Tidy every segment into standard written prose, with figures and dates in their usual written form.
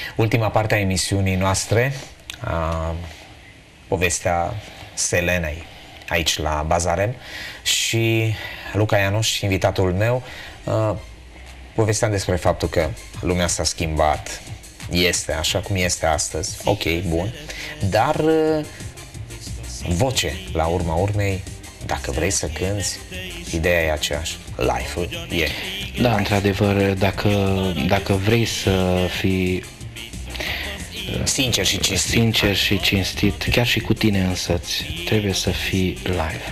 Ultima parte a emisiunii noastre, povestea Selenei, aici la Bazarem, și Luca Ianuș, invitatul meu, povesteam despre faptul că lumea s-a schimbat, este așa cum este astăzi, ok, bun, dar voce, la urma urmei, dacă vrei să cânti, ideea e aceeași, live-ul e. Da, într-adevăr, dacă vrei să fii sincer și cinstit. Sincer și cinstit, chiar și cu tine însăți, trebuie să fii live,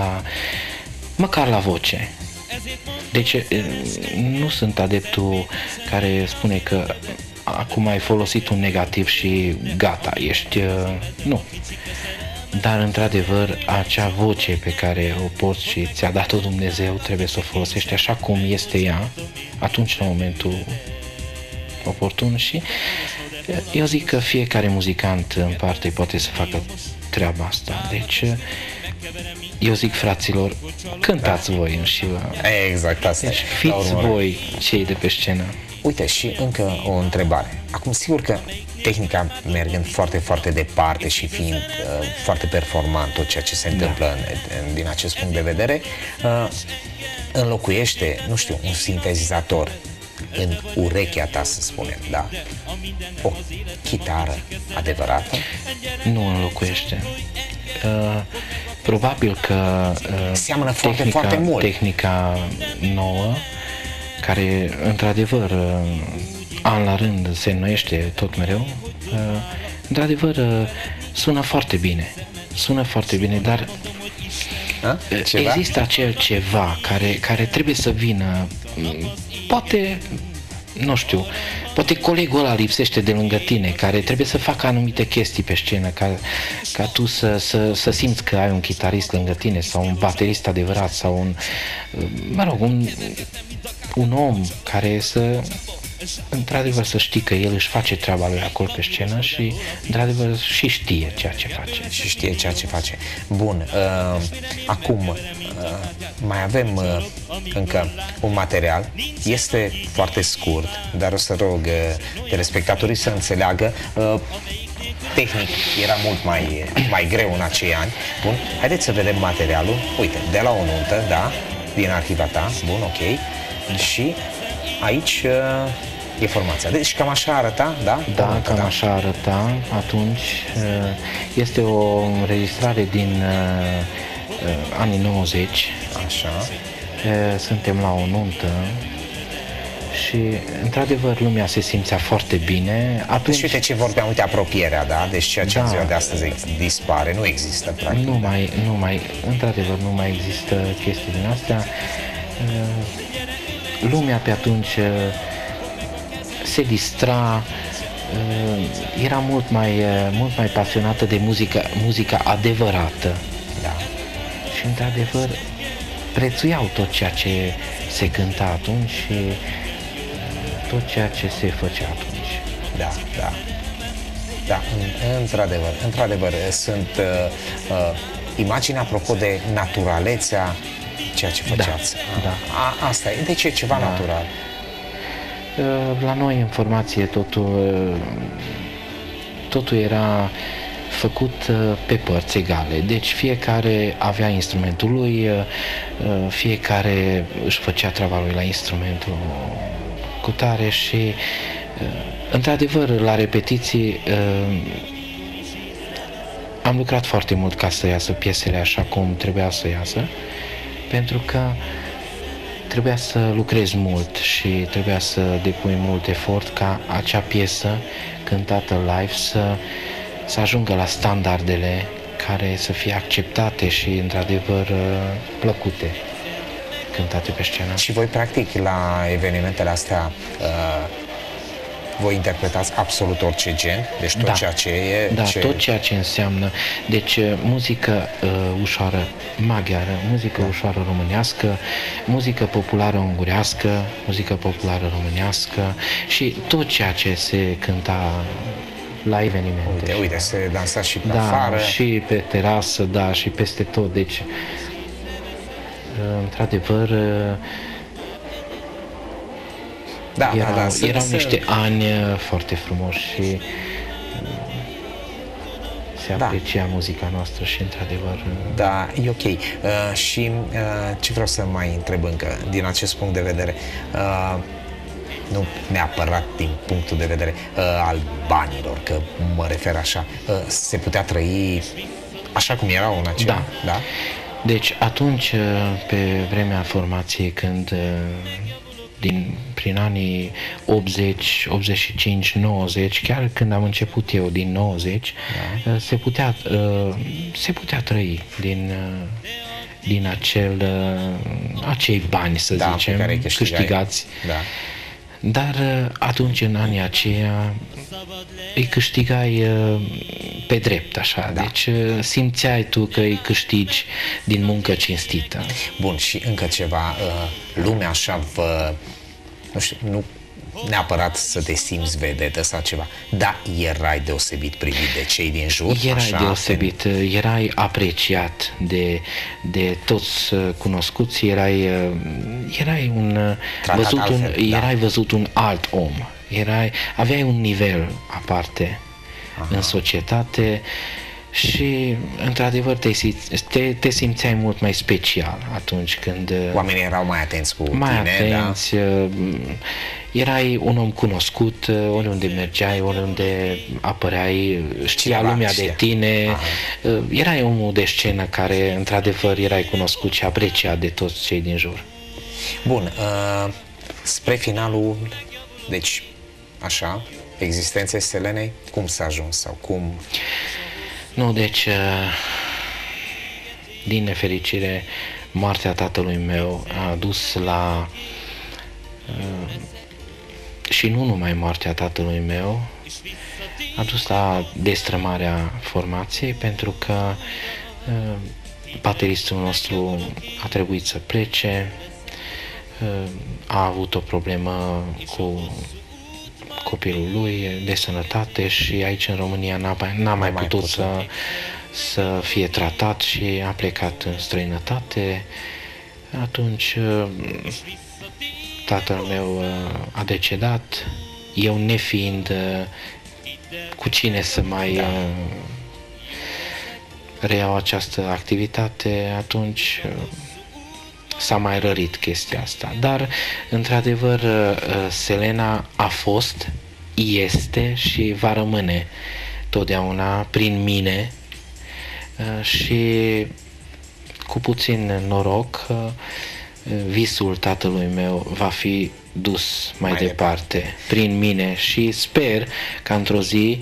măcar la voce. Deci nu sunt adeptul care spune că acum ai folosit un negativ și gata, ești... Nu. Dar, într-adevăr, acea voce pe care o poți și ți-a dat-o Dumnezeu, trebuie să o folosești așa cum este ea, atunci, la momentul oportun. Și eu zic că fiecare muzicant în parte poate să facă treaba asta. Deci, eu zic, fraților, cântați voi și exact asta. Deci fiți voi cei de pe scenă. Uite, și încă o întrebare. Acum, sigur că tehnica mergând foarte, foarte departe și fiind foarte performant tot ceea ce se întâmplă din acest punct de vedere, înlocuiește, nu știu, un sintetizator în urechea ta, să spunem, da? O chitară adevărată? Nu înlocuiește. Probabil că seamănă foarte mult. Tehnica nouă, care într-adevăr an la rând se înnoiește tot mereu, într-adevăr sună foarte bine, dar există acel ceva care trebuie să vină, poate, nu știu, poate colegul ăla lipsește de lângă tine, care trebuie să facă anumite chestii pe scenă, ca tu să simți că ai un chitarist lângă tine sau un baterist adevărat sau un om care într-adevăr să știi că el își face treaba lui acolo pe scenă și într-adevăr și știe ceea ce face. Bun, acum mai avem încă un material, este foarte scurt, dar o să rog telespectatorii să înțeleagă. Tehnic era mult mai greu în acei ani. Bun, haideți să vedem materialul. Uite, de la o nuntă, da, din arhiva ta, bun, ok. Și aici e formația. Deci cam așa arăta, da? Da, cam așa arăta. Atunci este o înregistrare din anii 90. Așa. Suntem la o nuntă și într-adevăr lumea se simțea foarte bine. Atunci, uite ce vorbeam, uite apropierea, da? Deci ceea ce în ziua de astăzi dispare, nu există practic. Într-adevăr nu mai există chestii din astea. Lumea pe atunci se distra, era mult mai pasionată de muzica adevărată. Da. Și într-adevăr prețuiau tot ceea ce se cânta atunci și tot ceea ce se făcea atunci. Da, într-adevăr sunt imagini apropo de naturalețea ceea ce făceați. Asta e, deci e ceva natural. La noi în formație totul era făcut pe părți egale, deci fiecare avea instrumentul lui, fiecare își făcea treaba lui la instrumentul cu tare și într-adevăr la repetiții am lucrat foarte mult ca să iasă piesele așa cum trebuia să iasă, pentru că trebuia să lucrezi mult și trebuia să depui mult efort ca acea piesă cântată live să ajungă la standardele care să fie acceptate și într-adevăr plăcute cântate pe scenă. Și voi practic la evenimentele astea voi interpretați absolut orice gen, deci tot ceea ce e... Da, tot ceea ce înseamnă. Deci muzică ușoară maghiară, muzică ușoară românească, muzică populară ungurească, muzică populară românească și tot ceea ce se cânta la evenimente. Uite, se dansa și pe afară. Și pe terasă, și peste tot. Deci, într-adevăr, Erau niște ani foarte frumoși și se aprecia muzica noastră și într-adevăr... Da, e ok. Și ce vreau să mai întreb încă, din acest punct de vedere, nu neapărat din punctul de vedere al banilor, că mă refer așa, se putea trăi așa cum erau în acel... Da. Deci atunci, pe vremea formației, când prin anii 80, 85, 90, chiar când am început eu din 90, se putea trăi din acei bani, să zicem, pe care câștigați. Da. Dar atunci, în anii aceia, îi câștigai pe drept, așa. Da. Deci simțeai tu că îi câștigi din muncă cinstită. Bun, și încă ceva, lumea așa nu știu, nu neapărat să te simți vedetă sau ceva, dar erai deosebit privit de cei din jur. Erai deosebit, erai apreciat de toți cunoscuți, erai văzut un alt om, aveai un nivel aparte în societate și, într-adevăr, te simțeai mult mai special atunci când... Oamenii erau mai atenți cu tine, atenți, erai un om cunoscut, oriunde mergeai, oriunde apăreai, știa lumea de tine, erai omul de scenă care, într-adevăr, erai cunoscut și apreciat de toți cei din jur. Bun, spre finalul, deci, așa, existenței Selenei, cum s-a ajuns sau cum... Nu, deci, din nefericire, moartea tatălui meu a dus la... și nu numai moartea tatălui meu, a dus la destrămarea formației, pentru că bateristul nostru a trebuit să plece, a avut o problemă cu copilul lui de sănătate și aici în România n-a mai putut să fie tratat și a plecat în străinătate. Atunci tatăl meu a decedat, eu nefiind cu cine să mai reiau această activitate, atunci s-a mai rărit chestia asta. Dar, într-adevăr, Selena a fost, este și va rămâne totdeauna prin mine și cu puțin noroc visul tatălui meu va fi dus mai departe prin mine și sper că într-o zi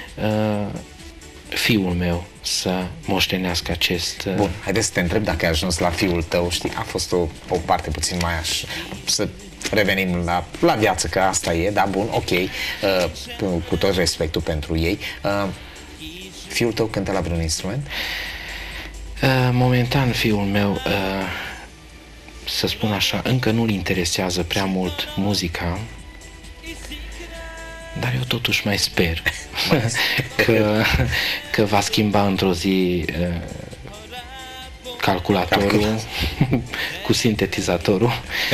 fiul meu să moștenească acest... Bun, haideți să te întreb dacă ai ajuns la fiul tău, știi, a fost o parte puțin mai așa, să revenim la viață, că asta e, da, bun, ok, cu tot respectul pentru ei. Fiul tău cântă la vreun instrument? Momentan fiul meu, să spun așa, încă nu-l interesează prea mult muzica, dar eu totuși mai sper că va schimba într-o zi calculatorul cu sintetizatorul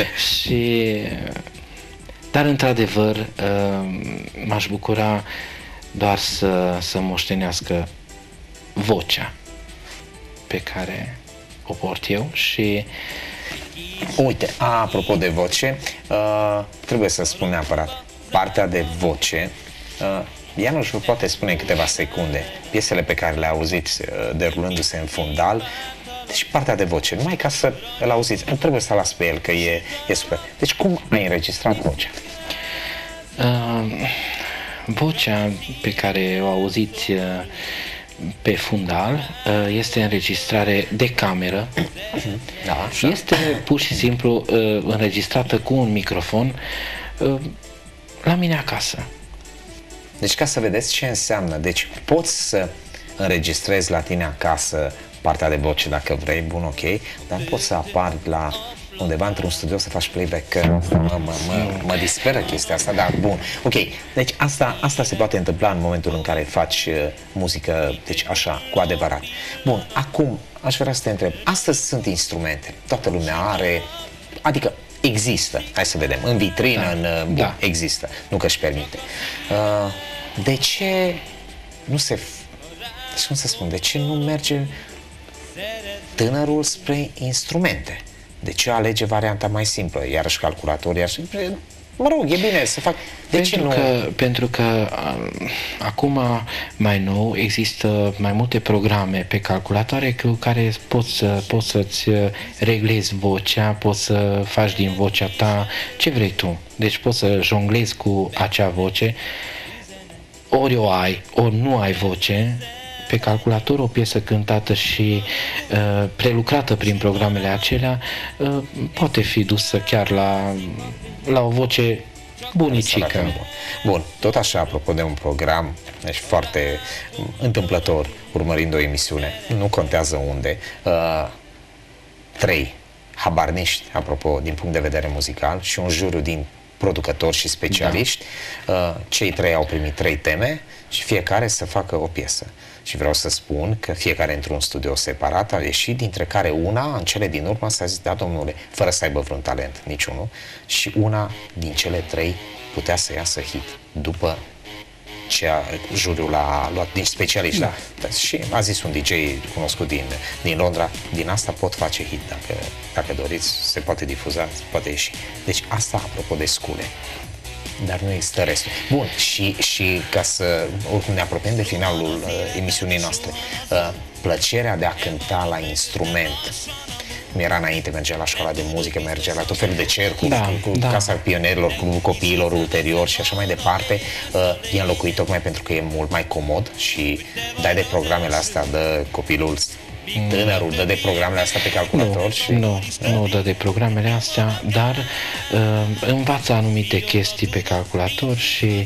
dar într-adevăr m-aș bucura doar să moștenească vocea pe care o port eu și... Uite, apropo de voce, trebuie să spun neapărat, partea de voce, Ianuș vă poate spune în câteva secunde piesele pe care le auziți derulându-se în fundal, deci partea de voce, numai ca să îl auziți, trebuie să las pe el, că e super. Deci cum ai înregistrat vocea? Vocea pe care o auziți pe fundal este înregistrare de cameră, da, este pur și simplu înregistrată cu un microfon la mine acasă. Deci ca să vedeți ce înseamnă, deci poți să înregistrezi la tine acasă partea de voce dacă vrei, bun, ok, dar nu poți să apari la undeva într-un studio să faci playback, că mă disperă chestia asta, dar bun, ok, deci asta se poate întâmpla în momentul în care faci muzică, deci așa, cu adevărat. Bun, acum aș vrea să te întreb, astăzi sunt instrumente, toată lumea are, adică există, hai să vedem, în vitrină, Da. există, nu că își permite. De ce nu se, deci cum să spun, de ce nu merge tânărul spre instrumente? De ce alege varianta mai simplă? Iarăși calculator, iarăși... Mă rog, e bine să fac... Pentru că acum mai nou există mai multe programe pe calculatoare cu care poți să-ți reglezi vocea, poți să faci din vocea ta ce vrei tu. Deci poți să jonglezi cu acea voce, ori o ai, ori nu ai voce. Pe calculator o piesă cântată și prelucrată prin programele acelea poate fi dusă chiar la o voce bunicică. Bun, tot așa, apropo de un program, deci foarte întâmplător, urmărind o emisiune, nu contează unde, 3 habarniști, apropo, din punct de vedere muzical, și un juriu din producători și specialiști, cei 3 au primit 3 teme și fiecare să facă o piesă. Și vreau să spun că fiecare într-un studio separat a ieșit, dintre care una, în cele din urmă, s-a zis, da, domnule, fără să aibă vreun talent, niciunul, și una din cele 3 putea să iasă hit, după ce juriul l-a luat din specialiști. Da. Și a zis un DJ cunoscut din Londra, din asta pot face hit, dacă doriți, se poate difuza, se poate ieși. Deci asta, apropo de scule. Dar nu există restul. Bun, și ca să, oricum ne apropiem de finalul emisiunii noastre, plăcerea de a cânta la instrument. Era înainte, mergea la școala de muzică, mergea la tot felul de cercuri, cu Casa Pionierilor, Clubul Copiilor ulterior și așa mai departe. E înlocuit tocmai pentru că e mult mai comod și dai de programele astea, dă copilul, tânărul, dă de programele astea pe calculator. Nu dă de programele astea, dar învață anumite chestii pe calculator și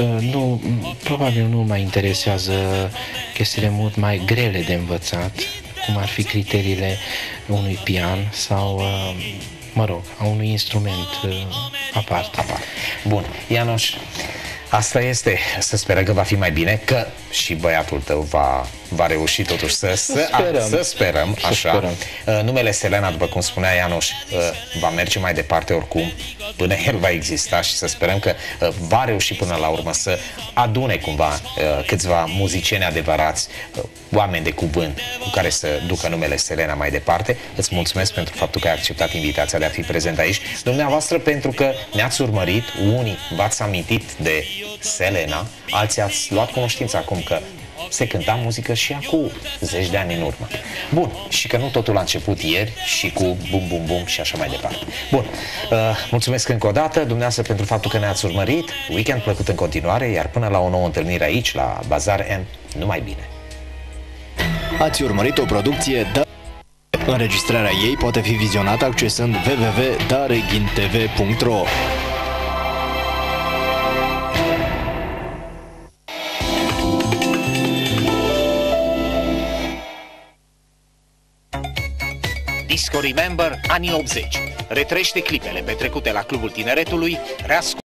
probabil nu mai interesează chestiile mult mai grele de învățat, cum ar fi criteriile unui pian sau, mă rog, a unui instrument aparte. Bun, János, asta este, să sperăm că va fi mai bine, că și băiatul tău va reuși totuși să sperăm, așa. Numele Selena, după cum spunea János, va merge mai departe oricum, până el va exista, și să sperăm că va reuși până la urmă să adune cumva câțiva muzicieni adevărați, oameni de cuvânt cu care să ducă numele Selena mai departe. Îți mulțumesc pentru faptul că ai acceptat invitația de a fi prezent aici. Dumneavoastră, pentru că ne-ați urmărit, unii v-ați amintit de Selena, alții ați luat cunoștință acum că se cânta muzică și acum 10 de ani în urmă. Bun, și că nu totul a început ieri și cu bum bum bum și așa mai departe. Bun, mulțumesc încă o dată dumneavoastră pentru faptul că ne-ați urmărit. Weekend plăcut în continuare, iar până la o nouă întâlnire aici la Bazar M, numai bine. Ați urmărit o producție Înregistrarea ei poate fi vizionată accesând www.daregintv.ro. Disco Remember anii 80. Retrește clipele petrecute la Clubul Tineretului,